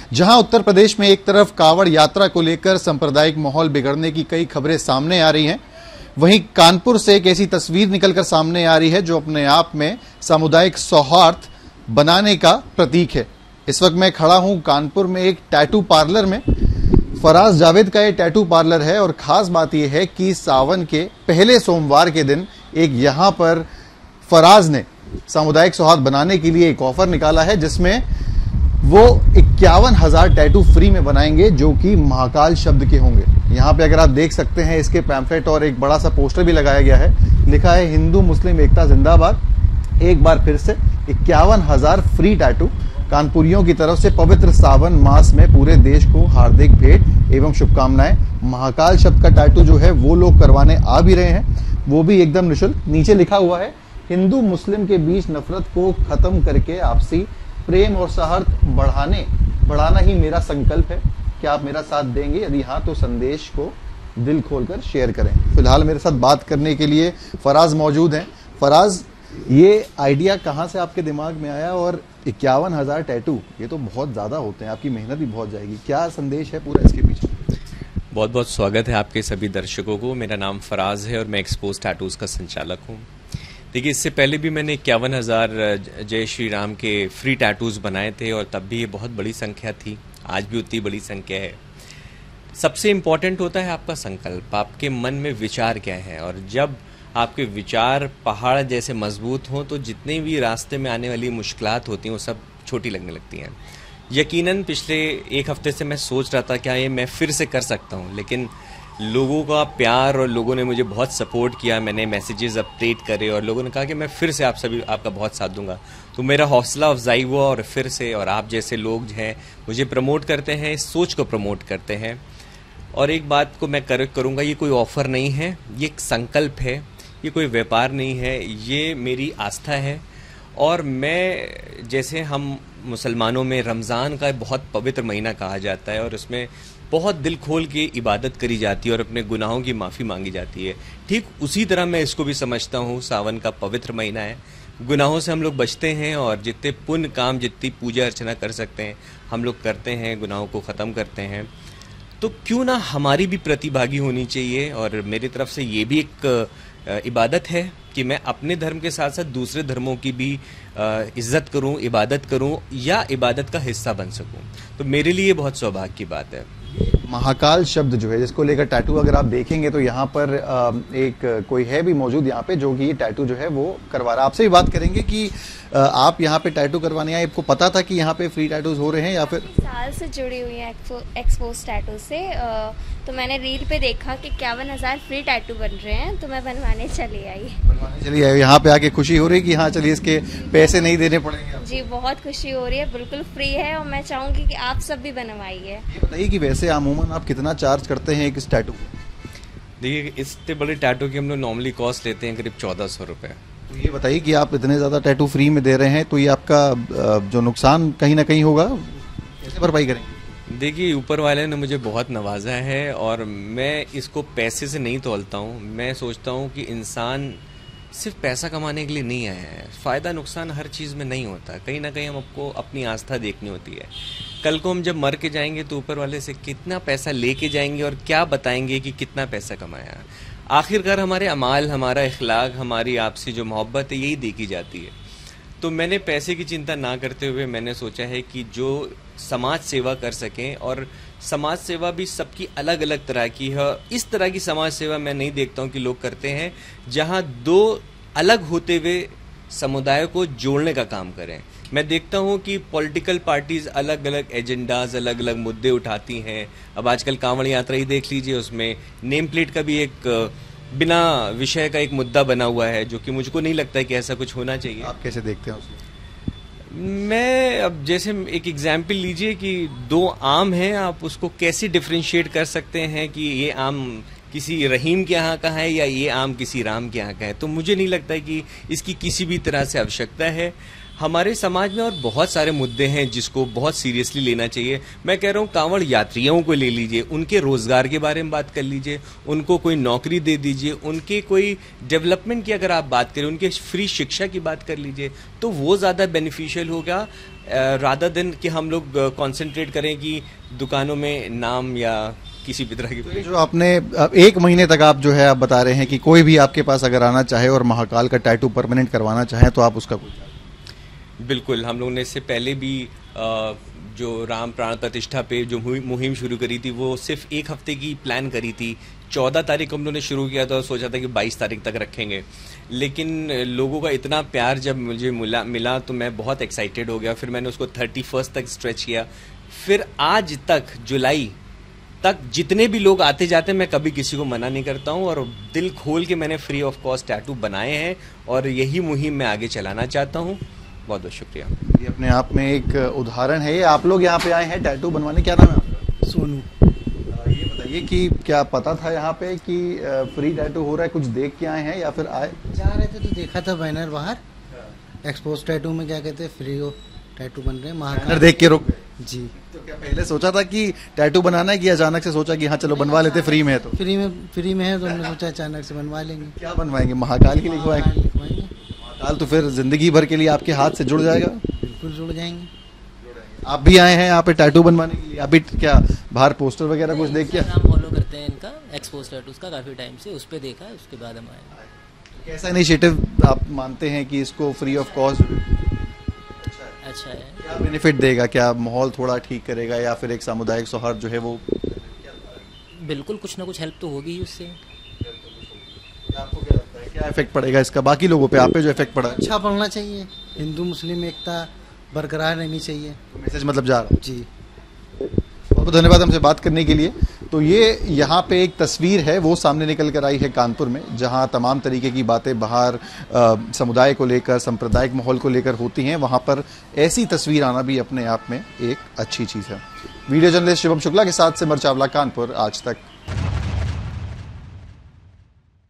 जहां उत्तर प्रदेश में एक तरफ कांवड़ यात्रा को लेकर सांप्रदायिक माहौल बिगड़ने की कई खबरें सामने आ रही हैं, वहीं कानपुर से एक ऐसी तस्वीर निकलकर सामने आ रही है जो अपने आप में सामुदायिक सौहार्द बनाने का प्रतीक है। इस वक्त मैं खड़ा हूं कानपुर में एक टैटू पार्लर में। फराज जावेद का ये टैटू पार्लर है और खास बात यह है कि सावन के पहले सोमवार के दिन एक यहां पर फराज ने सामुदायिक सौहार्द बनाने के लिए एक ऑफर निकाला है जिसमें वो 51,000 टैटू फ्री में बनाएंगे जो कि महाकाल शब्द के होंगे। यहाँ पे अगर आप देख सकते हैं इसके पैम्फलेट और एक बड़ा सा पोस्टर भी लगाया गया है, लिखा है हिंदू मुस्लिम एकता जिंदाबाद। एक बार फिर से 51,000 फ्री टैटू कानपुरियों की तरफ से पवित्र सावन मास में पूरे देश को हार्दिक भेंट एवं शुभकामनाएं। महाकाल शब्द का टैटू जो है वो लोग करवाने आ भी रहे हैं, वो भी एकदम निःशुल्क। नीचे लिखा हुआ है हिंदू मुस्लिम के बीच नफरत को खत्म करके आपसी प्रेम और सौहार्द बढ़ाना ही मेरा संकल्प है। क्या आप मेरा साथ देंगे? यदि हाँ तो संदेश को दिल खोलकर शेयर करें। फिलहाल मेरे साथ बात करने के लिए फराज मौजूद हैं। फराज, ये आइडिया कहाँ से आपके दिमाग में आया? और 51,000 टैटू, ये तो बहुत ज़्यादा होते हैं, आपकी मेहनत भी बहुत जाएगी। क्या संदेश है पूरा इसके पीछे? बहुत बहुत स्वागत है आपके सभी दर्शकों को। मेरा नाम फराज है और मैं एक्सपोज टैटूज़ का संचालक हूँ। देखिए, इससे पहले भी मैंने 51,000 जय श्री राम के फ्री टैटूज़ बनाए थे और तब भी ये बहुत बड़ी संख्या थी, आज भी उतनी बड़ी संख्या है। सबसे इम्पॉर्टेंट होता है आपका संकल्प, आपके मन में विचार क्या है। और जब आपके विचार पहाड़ जैसे मजबूत हों तो जितने भी रास्ते में आने वाली मुश्किलात होती हैं वो सब छोटी लगने लगती हैं। यकीनन पिछले एक हफ्ते से मैं सोच रहा था क्या ये मैं फिर से कर सकता हूँ, लेकिन लोगों का प्यार और लोगों ने मुझे बहुत सपोर्ट किया। मैंने मैसेजेस अपडेट करे और लोगों ने कहा कि मैं फिर से आपका बहुत साथ दूंगा। तो मेरा हौसला अफजाई हुआ और फिर से, और आप जैसे लोग हैं मुझे प्रमोट करते हैं, इस सोच को प्रमोट करते हैं। और एक बात को मैं करूँगा, ये कोई ऑफ़र नहीं है, ये एक संकल्प है, ये कोई व्यापार नहीं है, ये मेरी आस्था है। और मैं, जैसे हम मुसलमानों में रमज़ान का बहुत पवित्र महीना कहा जाता है और उसमें बहुत दिल खोल के इबादत करी जाती है और अपने गुनाहों की माफ़ी मांगी जाती है, ठीक उसी तरह मैं इसको भी समझता हूँ। सावन का पवित्र महीना है, गुनाहों से हम लोग बचते हैं और जितने पुण्य काम, जितनी पूजा अर्चना कर सकते हैं हम लोग करते हैं, गुनाहों को ख़त्म करते हैं। तो क्यों ना हमारी भी प्रतिभागी होनी चाहिए। और मेरी तरफ से ये भी एक इबादत है कि मैं अपने धर्म के साथ साथ दूसरे धर्मों की भी इज्जत करूं, इबादत करूं या इबादत का हिस्सा बन सकूं। तो मेरे लिए बहुत सौभाग्य की बात है। महाकाल शब्द जो है जिसको लेकर टैटू अगर आप देखेंगे तो यहाँ पर एक कोई है भी मौजूद यहाँ पे जो कि ये टैटू जो है वो करवा रहा है। आपसे भी बात करेंगे कि आप यहाँ पे टैटू करवाने आए, आपको पता था कि यहाँ पे फ्री टैटूज हो रहे हैं या फिर? साल से जुड़ी हुई है एक्सपोज टैटू से। तो मैंने रील पे देखा कि 51,000 फ्री टैटू बन रहे हैं तो मैं बनवाने चली आई। यहाँ पे आके खुशी हो रही है कि हाँ चलिए इसके पैसे नहीं देने पड़ेंगे? जी बहुत खुशी हो रही है, बिल्कुल फ्री है और मैं चाहूँगी कि आप सब भी बनवाइए। ये बताइए कि वैसे अमूमन आप कितना चार्ज करते हैं एक टैटू? देखिए, इतने बड़े टैटू की हम लोग नॉर्मली कॉस्ट लेते हैं करीब 1,400 रुपये। तो ये बताइए कि आप इतने ज़्यादा टैटू फ्री में दे रहे हैं तो ये आपका जो नुकसान कहीं ना कहीं होगा, कैसे भरपाई करेंगे? देखिए, ऊपर वाले ने मुझे बहुत नवाजा है और मैं इसको पैसे से नहीं तोलता हूँ। मैं सोचता हूँ कि इंसान सिर्फ पैसा कमाने के लिए नहीं आया है। फ़ायदा नुकसान हर चीज़ में नहीं होता, कहीं ना कहीं हमको अपनी आस्था देखनी होती है। कल को हम जब मर के जाएंगे तो ऊपर वाले से कितना पैसा लेके जाएंगे और क्या बताएंगे कि कितना पैसा कमाया। आखिरकार हमारे अमाल, हमारा इखलाक, हमारी आपसी जो मोहब्बत है यही देखी जाती है। तो मैंने पैसे की चिंता ना करते हुए मैंने सोचा है कि जो समाज सेवा कर सकें, और समाज सेवा भी सबकी अलग अलग तरह की है। इस तरह की समाज सेवा मैं नहीं देखता हूं कि लोग करते हैं जहां दो अलग होते हुए समुदाय को जोड़ने का काम करें। मैं देखता हूं कि पॉलिटिकल पार्टीज अलग अलग एजेंडाज, अलग अलग मुद्दे उठाती हैं। अब आजकल कांवड़ यात्रा ही देख लीजिए, उसमें नेम प्लेट का भी एक बिना विषय का एक मुद्दा बना हुआ है जो कि मुझको नहीं लगता है कि ऐसा कुछ होना चाहिए। आप कैसे देखते हैं उसको? मैं, अब जैसे एक एग्जाम्पल लीजिए कि दो आम हैं, आप उसको कैसे डिफ्रेंशिएट कर सकते हैं कि ये आम किसी रहीम के यहाँ का है या ये आम किसी राम के यहाँ का है। तो मुझे नहीं लगता है कि इसकी किसी भी तरह से आवश्यकता है। हमारे समाज में और बहुत सारे मुद्दे हैं जिसको बहुत सीरियसली लेना चाहिए। मैं कह रहा हूँ कांवड़ यात्रियों को ले लीजिए, उनके रोजगार के बारे में बात कर लीजिए, उनको कोई नौकरी दे दीजिए, उनके कोई डेवलपमेंट की अगर आप बात करें, उनके फ्री शिक्षा की बात कर लीजिए, तो वो ज़्यादा बेनिफिशियल होगा रादर देन कि हम लोग कॉन्सेंट्रेट करें कि दुकानों में नाम या किसी भी तरह की। जो आपने 1 महीने तक आप जो है आप बता रहे हैं कि कोई भी आपके पास अगर आना चाहे और महाकाल का टैटू परमानेंट करवाना चाहे तो आप उसका बिल्कुल, हम लोगों ने इससे पहले भी जो राम प्राण प्रतिष्ठा पे जो मुहिम शुरू करी थी वो सिर्फ 1 हफ्ते की प्लान करी थी। 14 तारीख हम लोगों ने शुरू किया था और सोचा था कि 22 तारीख तक रखेंगे, लेकिन लोगों का इतना प्यार जब मुझे मिला तो मैं बहुत एक्साइटेड हो गया। फिर मैंने उसको 31 तक स्ट्रेच किया। फिर आज तक जुलाई तक जितने भी लोग आते जाते हैं मैं कभी किसी को मना नहीं करता हूं और दिल खोल के मैंने फ्री ऑफ कॉस्ट टैटू बनाए हैं और यही मुहिम मैं आगे चलाना चाहता हूं। बहुत बहुत शुक्रिया। ये अपने आप में एक उदाहरण है। आप लोग यहाँ पे आए हैं टैटू बनवाने, क्या नाम है आपका? सोनू। ये बताइए कि क्या पता था यहाँ पे कि फ्री टैटू हो रहा है, कुछ देख के आए हैं या फिर आए जा रहे थे तो देखा था बैनर बाहर, एक्सपोज टैटू में क्या कहते हैं फ्री हो टैटू बन रहे हैं महाकाल, देख के रुक गए जी। तो क्या पहले सोचा था कि टैटू बनाना है कि अचानक से सोचा कि हाँ चलो बनवा लेते, फ्री में है तो? फ्री में है तो हमने सोचा अचानक से बनवा लेंगे। क्या बनवाएंगे? महाकाल की लिखवाएंगे? महाकाल तो फिर जिंदगी भर के लिए आपके हाथ से जुड़ जाएगा। बिल्कुल जुड़ जाएंगे। आप भी आए हैं यहाँ पे टैटू बनवाने के लिए? अभी क्या बाहर पोस्टर वगैरह कुछ देख के? नाम फॉलो करते हैं इनका एक्सपोज टैटूज का काफी टाइम से, उस पे देखा है, उसके बाद हम आए। कैसा इनिशिएटिव आप मानते हैं कि इसको फ्री ऑफ कॉस्ट अच्छा है। क्या बेनिफिट देगा? क्या माहौल थोड़ा ठीक करेगा या फिर एक सामुदायिक सौहार्द जो है वो? बिल्कुल कुछ ना कुछ हेल्प तो होगी ही उससे। आपको क्या लगता है क्या इफेक्ट पड़ेगा इसका बाकी लोगों पे, आप पे जो इफेक्ट पड़ा है? अच्छा पड़ना चाहिए, हिंदू मुस्लिम एकता बरकरार रहनी चाहिए। तो मैसेज मतलब जा रहा है जी। बहुत बहुत धन्यवाद हमसे बात करने के लिए। तो ये यहाँ पे एक तस्वीर है वो सामने निकल कर आई है कानपुर में, जहाँ तमाम तरीके की बातें बाहर समुदाय को लेकर, सांप्रदायिक माहौल को लेकर होती हैं। वहाँ पर ऐसी तस्वीर आना भी अपने आप में एक अच्छी चीज़ है। वीडियो जर्नलिस्ट शिवम शुक्ला के साथ सिमर चावला, कानपुर, आज तक।